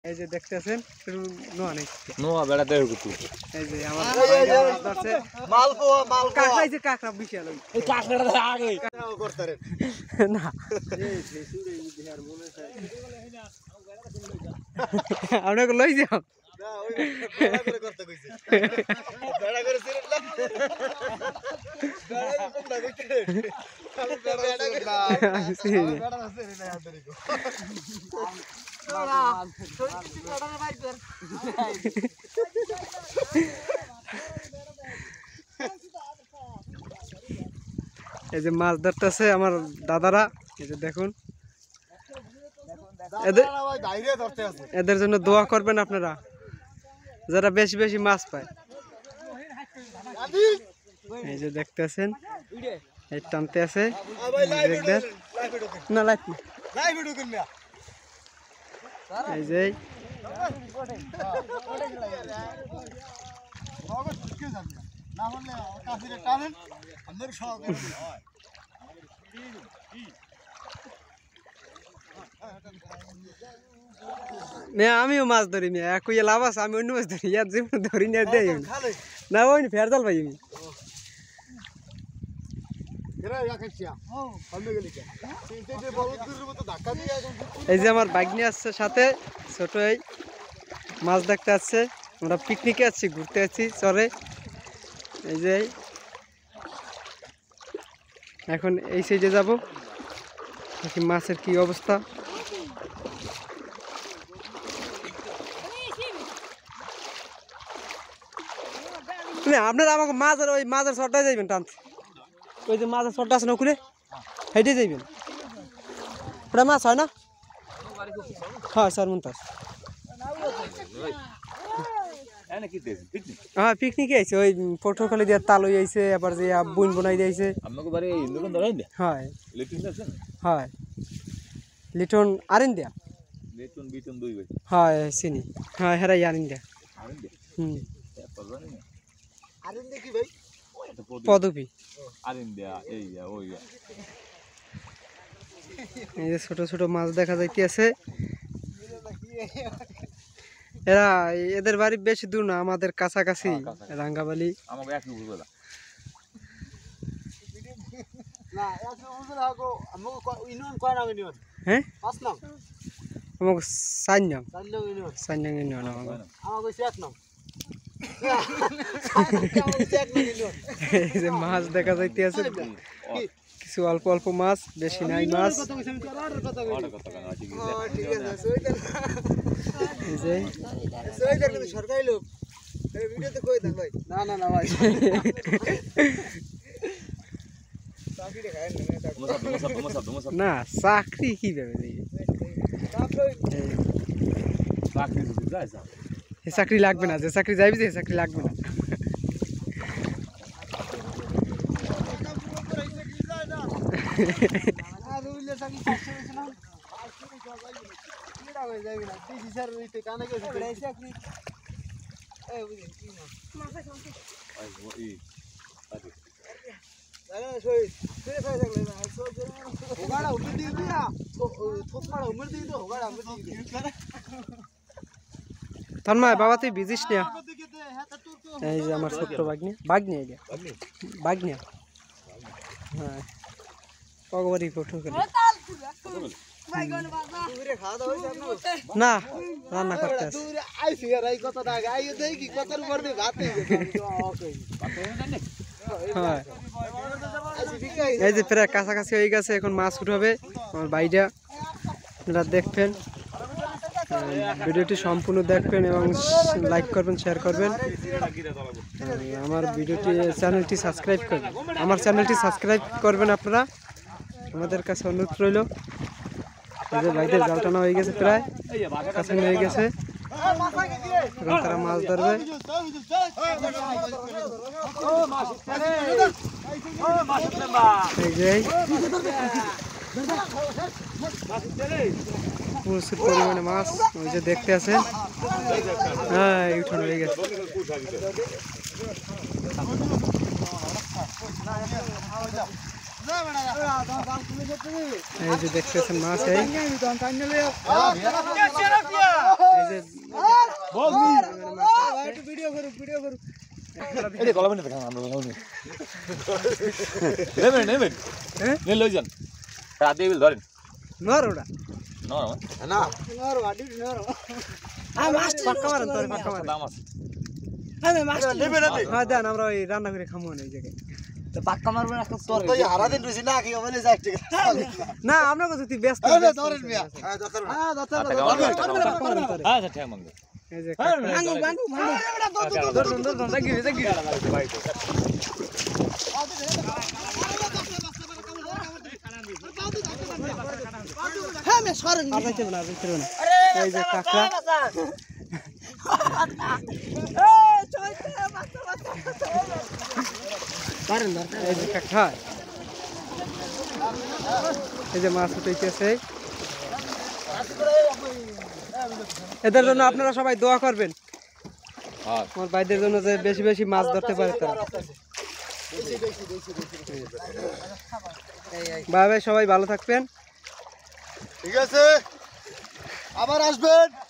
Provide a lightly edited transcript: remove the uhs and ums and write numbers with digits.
এই যে দেখতেছেন নোয়া নেই নোয়া বেড়াতে হইতো এই যে আমার ধরছে মালপোয়া কাকড়া এই যে কাকড়া বিশাল এই কাকড়াটা আগে করতারে না এই সুরে এই আর মনে চাই আপনাকে লই যাও না ওই বেড়া করে করতে কইছে বেড়া করে সিলেট না বেড়া কোনটা কইতে আমি বেড়া করে না বেড়া আছে না আদরি কো এই যে মাছ ধরতেছে আমার দাদারা এই যে দেখুন এদের জন্য দোয়া করবেন আপনারা যারা বেশি বেশি মাছ পায় এই যে দেখতেছেন এই টানতে আছে না লাইট এই যে না বললে কাফিরে টানেন আমাদের সহকারী হয় আমিও মাছ ধরি না একই লাভ আছে আমি অন্য মাছ ধরি ইয়ার জীবন ধরি না দেই না ওই ফের জাল পাই আমি এই যে আমার বাইকনি আসছে সাথে ছোট এই মাছ দেখতে আসছে আমরা পিকনিকে আসছি ঘুরতে আসছি চরে এই যে এখন এই সাইডে যাব দেখি মাছের কি অবস্থা আপনারা আমাকে মাছের ওই মাছের শটটাই যাইবেন টানতে ওই যে মাছের শটটা আছে না ওখানে হেঁটে যাইবেন ওটা মাছ হয় না হ্যাঁ স্যার মন্তাজ হ্যাঁ পিকনিকে আইছে ওই পটুয়াখালী দিয়ে তাল হয়ে আইছে আবার যে বুন বনাই দিয়েছে হ্যাঁ হ্যাঁ লিটন আরেন দিয়া হ্যাঁ চিনি হ্যাঁ হেরাই আরেন দিয়া হুম পদবী এই যে ছোট ছোট মাছ দেখা যাইতেছে এরা এদের বাড়ি বেশি দূর না আমাদের কাছাকাছি রাঙ্গাবালি আমাকে হ্যাঁ আমাকে সাইনাং ইউনিয়ন এই যে মাছ দেখা যাইতেছে কিছু অল্প অল্প মাছ বেশি নাই মাছ সরকারি লোক না ভাই না চাকরি কি ভেবে চাকরি লাগবে না যে চাকরি যাইবি যে চাকরি লাগবে না তন্ময় বাবা তুই ভিজিস না এই যে আমার ছোট্ট বাগনি হ্যাঁ কগবারি পটুয়াখালী না রান্না করতে আছে এই যে প্রায় কাছাকাছি হয়ে গেছে এখন মাছ উঠাবে আমার বাইরা আপনারা দেখবেন ভিডিওটি সম্পূর্ণ দেখবেন এবং লাইক করবেন শেয়ার করবেন আমার চ্যানেলটি সাবস্ক্রাইব করবেন আমার চ্যানেলটি সাবস্ক্রাইব করবেন আপনারা আমাদের কাছে অনুরোধ রইল এই যে ভাইদের জাল টানা হয়ে গেছে প্রায় কাছে হয়ে গেছে এখন তারা মাছ ধরবে এই যে প্রচুর পরিমাণে মাছ ওই যে দেখতে আছেন হ্যাঁ উঠানো হয়ে গেছে এই যে দেখতেছেন মাছ এই যে ভিডিও করু এই যে কলমে দেখা আমরা কলমে নেবেন হ্যাঁ? নে লই যান রাতে বিল ধরেন নর ওটা না না নরো আডি নরো পাক্কা মারেন তোর পাক্কা মারেন দাম আছে নেবে না হ্যাঁ দেন আমরা ওই রান্না করে খামো না এই জায়গায় পাক্কা মারবেন এখন তোর তো হারা দিন রইছি না কি বলে যাই ঠিক না আমরা কত তুই ব্যস্ত আছে ধরেন মিয়া হ্যাঁ দরকার পাক্কা মারেন তোরে আচ্ছা ঠিক মঙ্গ এই যে ভাঙু ধর জাগি হ্যাঁ মে সরেন আর যাইতে না এই যে কাকড়া এই যে কাকড়া এই যে মাছ উঠাইতেছে এদের জন্য আপনারা সবাই দোয়া করবেন হ্যাঁ আমার ভাইদের জন্য যে বেশি বেশি মাছ ধরতে পারে তারা ভাই সবাই ভালো থাকবেন ঠিক আছে আবার আসবেন